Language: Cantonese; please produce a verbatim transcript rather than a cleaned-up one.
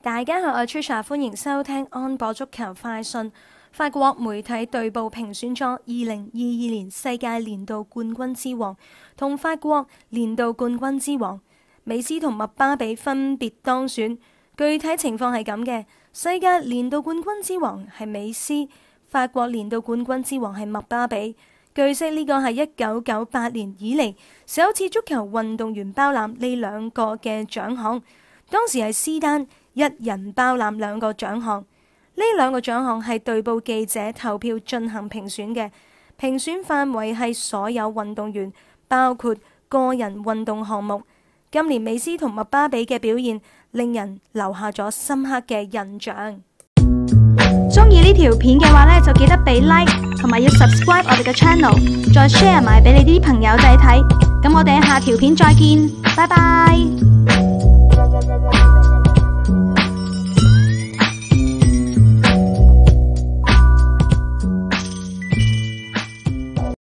大家好，我係 Trisha， 歡迎收聽安博足球快訊。法國媒體對報評選咗二零二二年世界年度冠軍之王同法國年度冠軍之王，美斯同麥巴比分別當選。具體情況係咁嘅：世界年度冠軍之王係美斯，法國年度冠軍之王係麥巴比。據悉呢個係一九九八年以嚟首次足球運動員包攬呢兩個嘅獎項，當時係斯丹一人包攬兩個獎項。呢兩個獎項係對報記者投票進行評選嘅，評選範圍係所有運動員，包括個人運動項目。今年美斯同麥巴比嘅表現令人留下咗深刻嘅印象。中意呢條片嘅話呢，就記得俾 like 同埋要 subscribe 我哋嘅 channel， 再 share 埋俾你啲朋友仔睇。咁我哋下條片再見，拜拜。